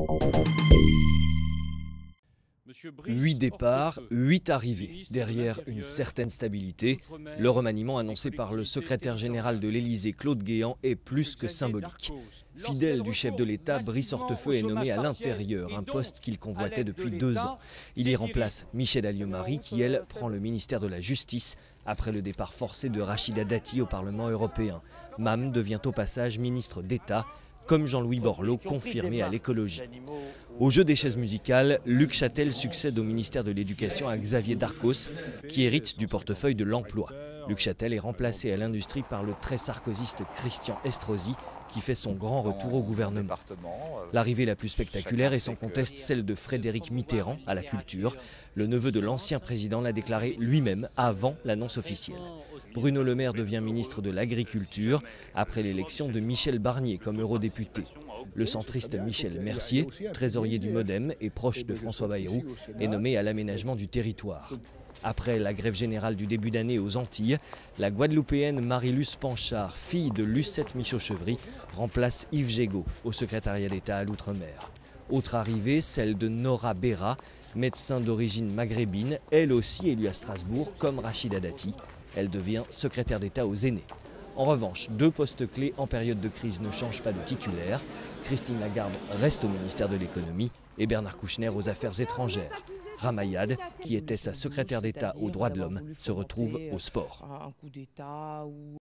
8 départs, 8 arrivées. Derrière une certaine stabilité, le remaniement annoncé par le secrétaire général de l'Élysée, Claude Guéant, est plus que symbolique. Fidèle du chef de l'État, Brice Hortefeux est nommé à l'intérieur, un poste qu'il convoitait depuis 2 ans. Il y remplace Michèle Alliot-Marie qui, elle, prend le ministère de la Justice après le départ forcé de Rachida Dati au Parlement européen. Mme devient au passage ministre d'État, comme Jean-Louis Borloo, confirmé à l'écologie. Au jeu des chaises musicales, Luc Châtel succède au ministère de l'Éducation à Xavier Darcos, qui hérite du portefeuille de l'emploi. Luc Châtel est remplacé à l'industrie par le très sarkozyste Christian Estrosi, qui fait son grand retour au gouvernement. L'arrivée la plus spectaculaire est sans conteste celle de Frédéric Mitterrand à la culture. Le neveu de l'ancien président l'a déclaré lui-même avant l'annonce officielle. Bruno Le Maire devient ministre de l'Agriculture après l'élection de Michel Barnier comme eurodéputé. Le centriste Michel Mercier, trésorier du MoDem et proche de François Bayrou, est nommé à l'aménagement du territoire. Après la grève générale du début d'année aux Antilles, la Guadeloupéenne Marie-Luce Panchard, fille de Lucette Michaud-Chevry, remplace Yves Jégo au secrétariat d'État à l'Outre-mer. Autre arrivée, celle de Nora Béra, médecin d'origine maghrébine, elle aussi élue à Strasbourg comme Rachida Dati. Elle devient secrétaire d'État aux aînés. En revanche, 2 postes clés en période de crise ne changent pas de titulaire. Christine Lagarde reste au ministère de l'économie et Bernard Kouchner aux affaires étrangères. Ramayad, qui était sa secrétaire d'État aux droits de l'homme, se retrouve au sport.